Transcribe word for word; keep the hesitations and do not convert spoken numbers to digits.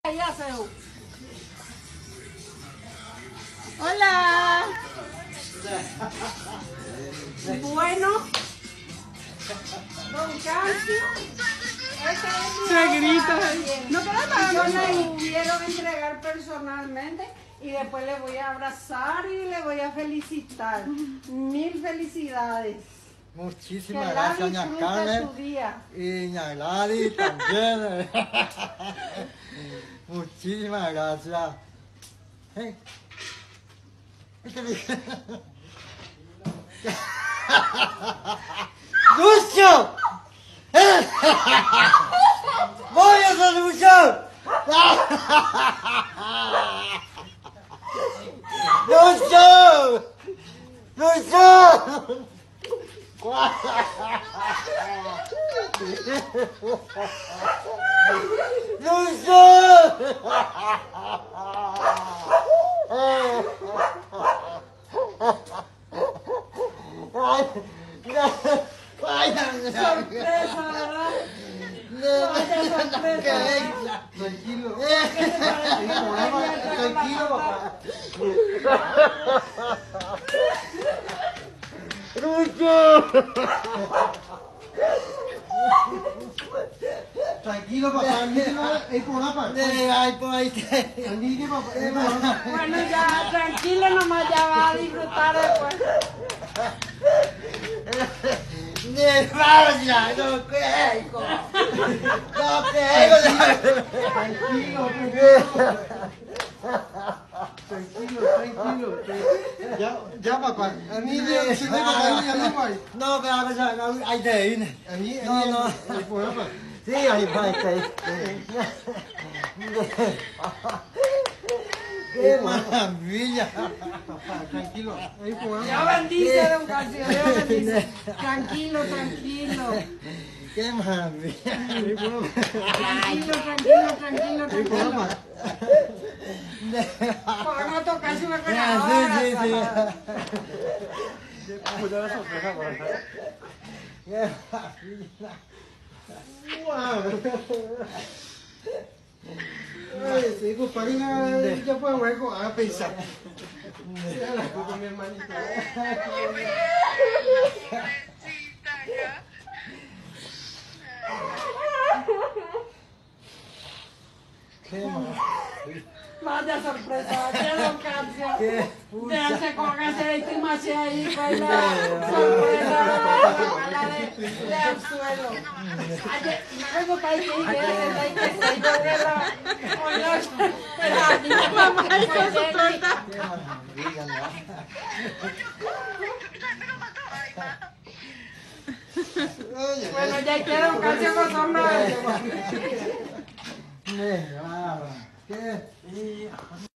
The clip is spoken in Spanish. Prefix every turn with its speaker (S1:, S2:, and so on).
S1: ahí aseo. Hola. Bueno. Don Cancio.
S2: Se grita.
S1: No, pero no le quiero entregar personalmente y después le voy a abrazar y le voy a felicitar. Mil felicidades.
S3: Muchísimas gracias, doña Carmen. Y doña Gladys también. Muchísimas gracias. Hey. ¡Lucio! ¡Voy a ser Lucio! ¡Lucio! ¡Lucio!
S1: Sorpresa, ¿verdad? Vaya sorpresa.
S3: Tranquilo. Tranquilo, papá. Tranquilo, papá. Es por una parte. Ay, por ahí. Tranquilo, papá.
S1: Bueno, ya, tranquilo nomás, ya va a disfrutar después.
S3: ¡Ne vaya! ¡No creo! ¡No creo! Tranquilo, tranquilo, tranquilo. Ya, ya, papá. A mí me se me va a ir a mí, no, pero a ver, hay de ir. A mí, no, no. Sí, ahí va, ahí. ¡Qué maravilla! Papá, tranquilo.
S1: Ya bendice, don Cancio, ya bendice. Tranquilo, tranquilo.
S3: ¡Qué maravilla!
S1: Tranquilo, tranquilo, tranquilo, tranquilo. Por no tocarse una cara.
S3: Sí, sí, sí.
S2: Cuidado la sorpresa, por favor.
S3: ¡Qué maravilla! ¡Wow! Ay, sí, compadre, ya fue hueco a pensar. Ya la copa mi hermanito. Qué
S1: Vaya sorpresa, qué don Cancio.
S3: Qué pucha.
S1: Déjase con ese estimache ahí, pues la sorpresa la de, del suelo. Ayer, me vengo para ahí que hay que hay que se yo de la oye, mamá, eso es su torta.
S3: Qué maravilla, ¿no?
S1: Bueno, ya quiero un Cancio con sombrero.
S3: Qué